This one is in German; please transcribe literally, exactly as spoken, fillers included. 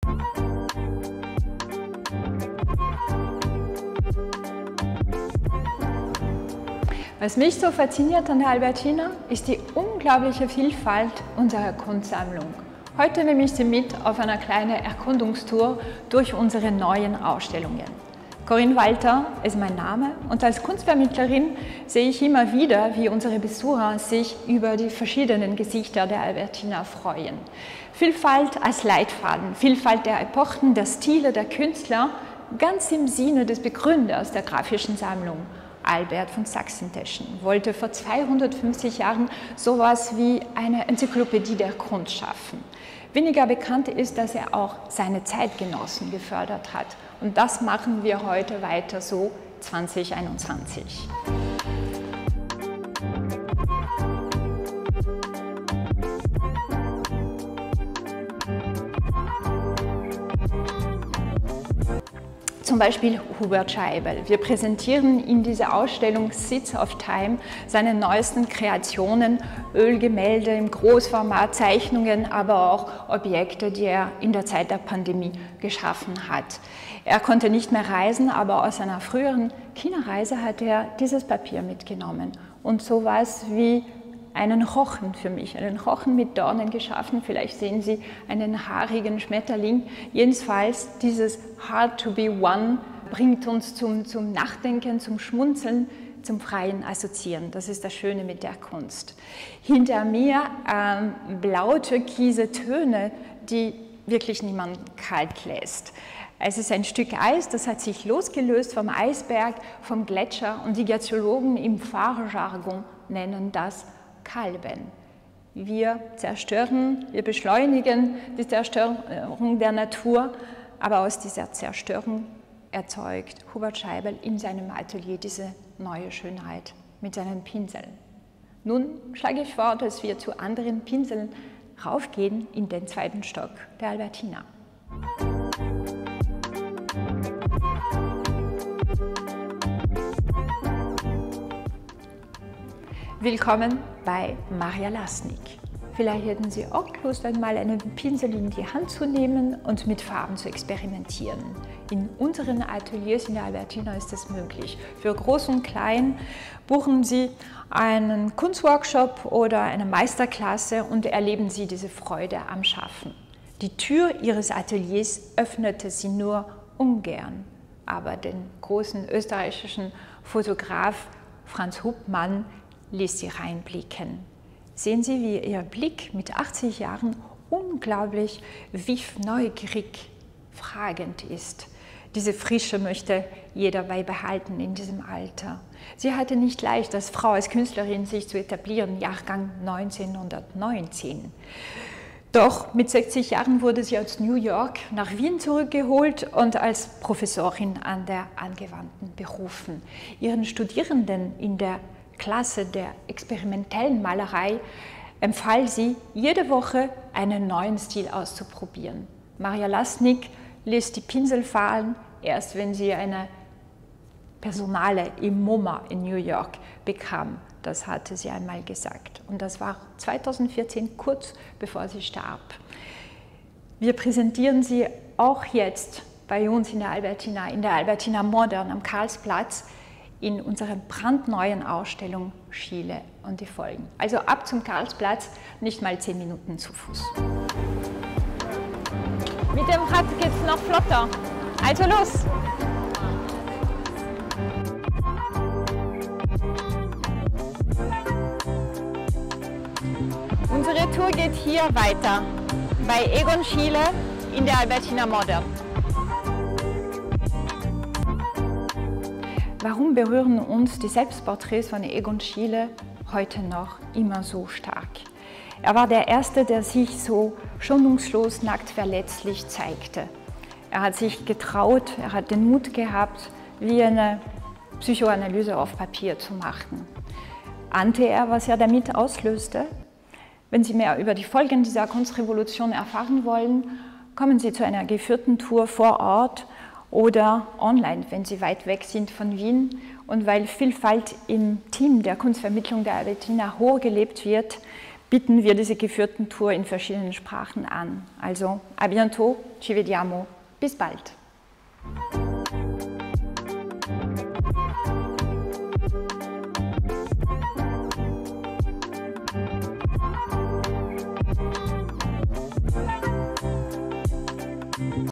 Was mich so fasziniert an der Albertina, ist die unglaubliche Vielfalt unserer Kunstsammlung. Heute nehme ich Sie mit auf einer kleinen Erkundungstour durch unsere neuen Ausstellungen. Corinne Walter ist mein Name und als Kunstvermittlerin sehe ich immer wieder, wie unsere Besucher sich über die verschiedenen Gesichter der Albertina freuen. Vielfalt als Leitfaden, Vielfalt der Epochen, der Stile, der Künstler, ganz im Sinne des Begründers der grafischen Sammlung. Albert von Sachsen-Teschen wollte vor zweihundertfünfzig Jahren sowas wie eine Enzyklopädie der Kunst schaffen. Weniger bekannt ist, dass er auch seine Zeitgenossen gefördert hat. Und das machen wir heute weiter so zweitausendeinundzwanzig. Zum Beispiel Hubert Scheibel. Wir präsentieren in dieser Ausstellung Seeds of Time seine neuesten Kreationen, Ölgemälde im Großformat, Zeichnungen, aber auch Objekte, die er in der Zeit der Pandemie geschaffen hat. Er konnte nicht mehr reisen, aber aus einer früheren China-Reise hat er dieses Papier mitgenommen und sowas wie einen Rochen für mich, einen Rochen mit Dornen geschaffen. Vielleicht sehen Sie einen haarigen Schmetterling. Jedenfalls dieses Hard to be one bringt uns zum, zum Nachdenken, zum Schmunzeln, zum freien Assoziieren. Das ist das Schöne mit der Kunst. Hinter mir ähm, blau-türkise Töne, die wirklich niemand kalt lässt. Es ist ein Stück Eis, das hat sich losgelöst vom Eisberg, vom Gletscher und die Glaziologen im Fahrjargon nennen das Kalben. Wir zerstören, wir beschleunigen die Zerstörung der Natur, aber aus dieser Zerstörung erzeugt Hubert Scheibel in seinem Atelier diese neue Schönheit mit seinen Pinseln. Nun schlage ich vor, dass wir zu anderen Pinseln raufgehen in den zweiten Stock der Albertina. Willkommen bei Maria Lasnik. Vielleicht hätten Sie auch Lust, einmal einen Pinsel in die Hand zu nehmen und mit Farben zu experimentieren. In unseren Ateliers in der Albertina ist das möglich. Für Groß und Klein buchen Sie einen Kunstworkshop oder eine Meisterklasse und erleben Sie diese Freude am Schaffen. Die Tür Ihres Ateliers öffnete sie nur ungern, aber den großen österreichischen Fotograf Franz Hubmann ließ sie reinblicken. Sehen Sie, wie Ihr Blick mit achtzig Jahren unglaublich vif, neugierig, fragend ist. Diese Frische möchte jeder beibehalten in diesem Alter. Sie hatte nicht leicht, als Frau, als Künstlerin sich zu etablieren, Jahrgang neunzehnhundertneunzehn. Doch mit sechzig Jahren wurde sie aus New York nach Wien zurückgeholt und als Professorin an der Angewandten berufen. Ihren Studierenden in der Klasse der experimentellen Malerei empfahl sie, jede Woche einen neuen Stil auszuprobieren. Maria Lasnik ließ die Pinsel fallen, erst wenn sie eine Personale im MoMA in New York bekam. Das hatte sie einmal gesagt. Und das war zweitausendvierzehn, kurz bevor sie starb. Wir präsentieren sie auch jetzt bei uns in der Albertina, in der Albertina Modern am Karlsplatz, in unserer brandneuen Ausstellung Schiele und die Folgen. Also ab zum Karlsplatz, nicht mal zehn Minuten zu Fuß. Mit dem Rad geht es noch flotter. Also los! Unsere Tour geht hier weiter, bei Egon Schiele in der Albertina Modern. Warum berühren uns die Selbstporträts von Egon Schiele heute noch immer so stark? Er war der Erste, der sich so schonungslos, nackt, verletzlich zeigte. Er hat sich getraut, er hat den Mut gehabt, wie eine Psychoanalyse auf Papier zu machen. Ahnte er, was er damit auslöste? Wenn Sie mehr über die Folgen dieser Kunstrevolution erfahren wollen, kommen Sie zu einer geführten Tour vor Ort oder online, wenn Sie weit weg sind von Wien. Und weil Vielfalt im Team der Kunstvermittlung der Albertina hoch gelebt wird, bieten wir diese geführten Tour in verschiedenen Sprachen an. Also, a bientôt, ci vediamo, bis bald.